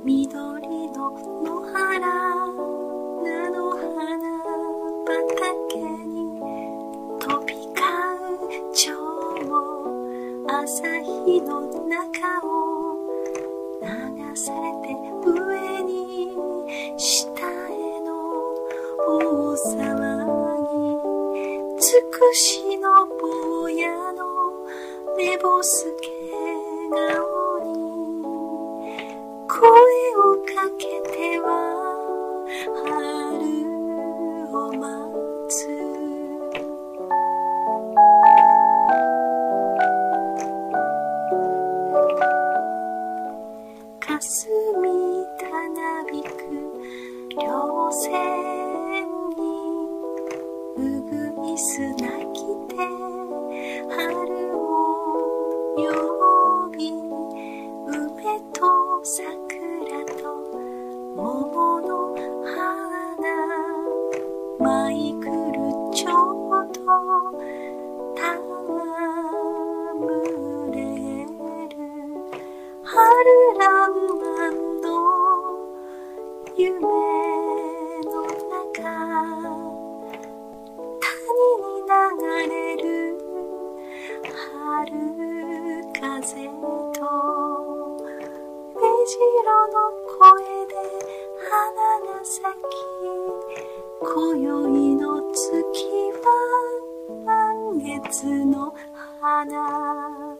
緑の野原菜の花畑に飛び交う蝶も朝日の中を流されて上に下への大騒ぎ、つくしの坊やの寝ぼすけ顔に声をかけては春を待つ。霞たなびく稜線にうぐいす鳴きて春を呼び、梅と桜と桃の花舞い来るちょうど戯れる春らんまんの夢の中、谷に流れる春風と目白の声で花が咲き、今宵の月は満月の花。